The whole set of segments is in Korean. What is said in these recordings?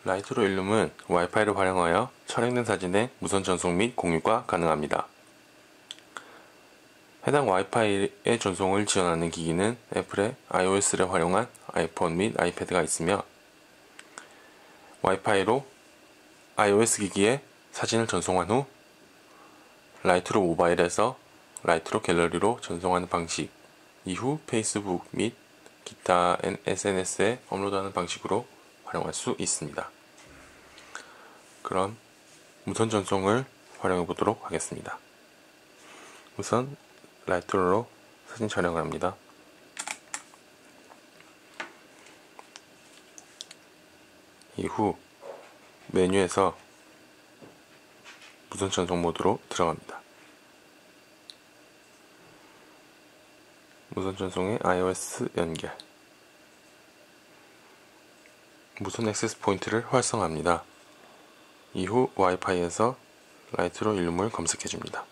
라이트로 일룸은 와이파이를 활용하여 촬영된 사진의 무선 전송 및 공유가 가능합니다. 해당 와이파이의 전송을 지원하는 기기는 애플의 iOS를 활용한 아이폰 및 아이패드가 있으며, 와이파이로 iOS 기기에 사진을 전송한 후 라이트로 모바일에서 라이트로 갤러리로 전송하는 방식, 이후 페이스북 및 기타 SNS에 업로드하는 방식으로 활용할 수 있습니다. 그럼 무선 전송을 활용해 보도록 하겠습니다. 우선 라이트로로 사진 촬영을 합니다. 이후 메뉴에서 무선 전송 모드로 들어갑니다. 무선 전송의 iOS 연결, 무선 액세스 포인트를 활성화합니다. 이후 와이파이에서 라이트로 일룸을 검색해줍니다.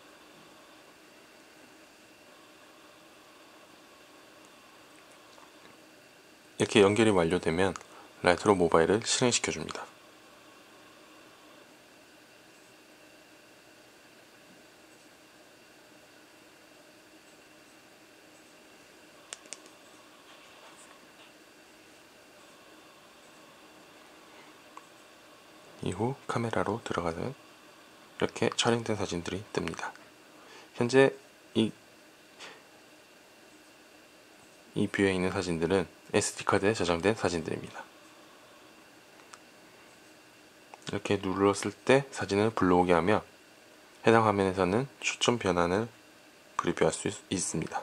이렇게 연결이 완료되면 라이트로 모바일을 실행시켜줍니다. 이후 카메라로 들어가면 이렇게 촬영된 사진들이 뜹니다. 현재 이 뷰에 있는 사진들은 SD카드에 저장된 사진들입니다. 이렇게 눌렀을 때 사진을 불러오게 하며 해당 화면에서는 초점 변환을 프리뷰할 수 있습니다.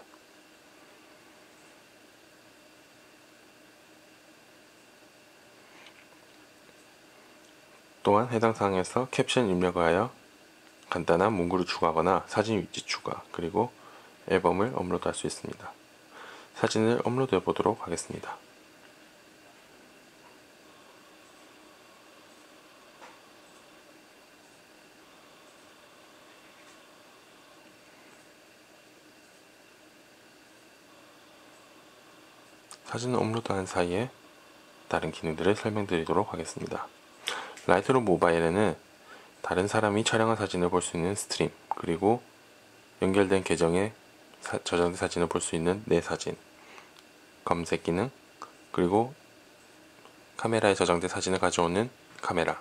또한 해당 사항에서 캡션 입력을 하여 간단한 문구를 추가하거나 사진 위치 추가, 그리고 앨범을 업로드할 수 있습니다. 사진을 업로드해 보도록 하겠습니다. 사진을 업로드한 사이에 다른 기능들을 설명드리도록 하겠습니다. 라이트룸 모바일에는 다른 사람이 촬영한 사진을 볼 수 있는 스트림, 그리고 연결된 계정에 저장된 사진을 볼 수 있는 내 사진, 검색 기능, 그리고 카메라에 저장된 사진을 가져오는 카메라,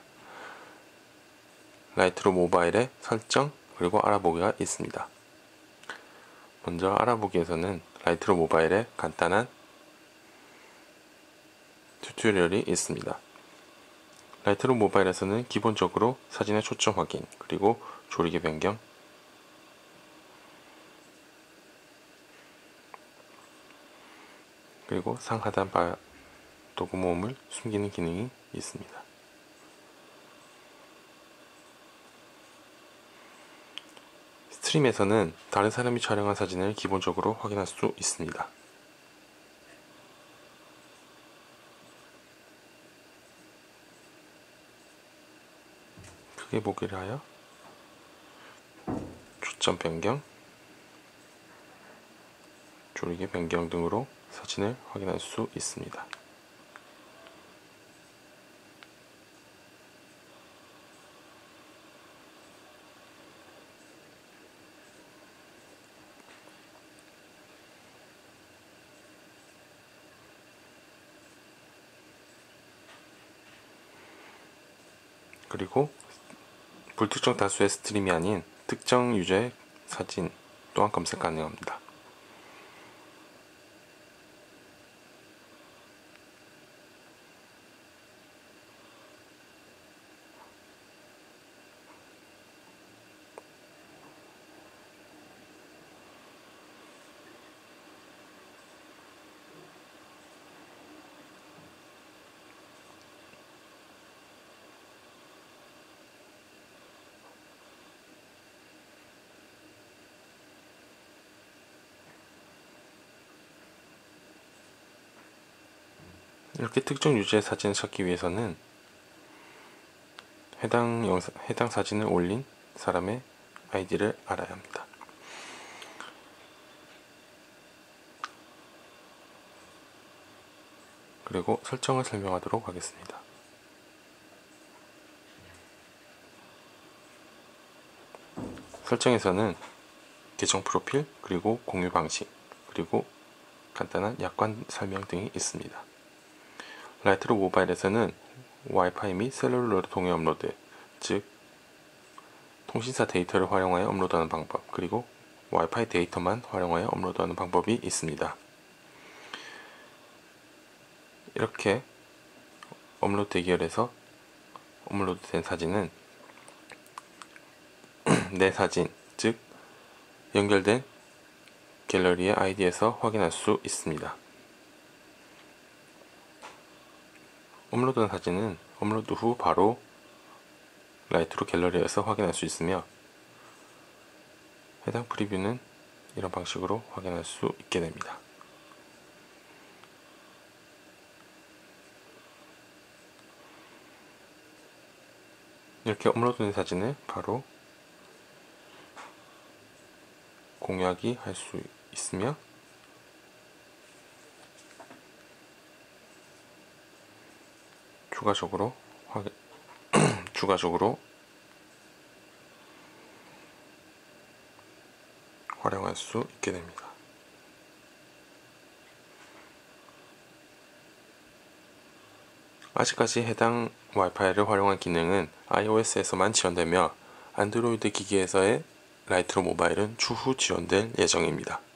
라이트룸 모바일의 설정, 그리고 알아보기가 있습니다. 먼저 알아보기에서는 라이트룸 모바일에 간단한 튜토리얼이 있습니다. 라이트룸 모바일에서는 기본적으로 사진의 초점 확인, 그리고 조리개 변경, 그리고 상하단 바 도구 모음을 숨기는 기능이 있습니다. 스트림에서는 다른 사람이 촬영한 사진을 기본적으로 확인할 수 있습니다. 크게 보기를 하여 초점 변경, 조리개 변경 등으로 사진을 확인할 수 있습니다. 그리고 불특정 다수의 스트림이 아닌 특정 유저의 사진 또한 검색 가능합니다. 이렇게 특정 유저의 사진을 찾기 위해서는 해당 사진을 올린 사람의 아이디를 알아야 합니다. 그리고 설정을 설명하도록 하겠습니다. 설정에서는 계정 프로필, 그리고 공유 방식, 그리고 간단한 약관 설명 등이 있습니다. 라이트로 모바일에서는 와이파이 및 셀룰러 동의 업로드, 즉 통신사 데이터를 활용하여 업로드하는 방법, 그리고 와이파이 데이터만 활용하여 업로드하는 방법이 있습니다. 이렇게 업로드 대기열에서 업로드된 사진은 내 사진, 즉 연결된 갤러리의 아이디에서 확인할 수 있습니다. 업로드한 사진은 업로드 후 바로 라이트로 갤러리에서 확인할 수 있으며, 해당 프리뷰는 이런 방식으로 확인할 수 있게 됩니다. 이렇게 업로드된 사진을 바로 공유하기 할 수 있으며, 추가적으로 활용할 수 있게 됩니다. 아직까지 해당 와이파이를 활용한 기능은 iOS에서만 지원되며 안드로이드 기기에서의 라이트로 모바일은 추후 지원될 예정입니다.